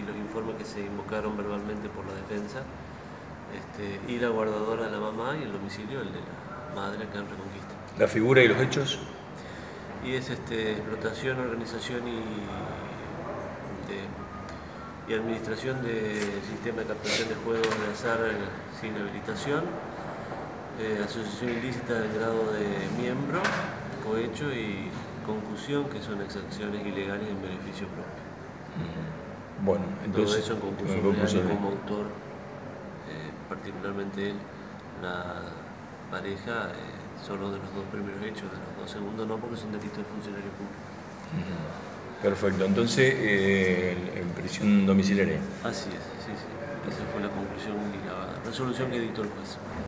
los informes que se invocaron verbalmente por la defensa, y la guardadora de la mamá y el domicilio, el de la madre acá en Reconquista. ¿La figura y los hechos? Y es explotación, organización y administración de sistema de captación de juegos de azar sin habilitación, asociación ilícita del grado de miembro, cohecho y concusión, que son exacciones ilegales en beneficio propio. Bueno, entonces, todo eso en concurso real, como autor, particularmente él, la pareja, solo de los dos primeros hechos, de los dos segundos no, porque son delitos de funcionario público. Perfecto, entonces en prisión domiciliaria. Así es, sí, sí. Esa fue la conclusión y la resolución que dictó el juez.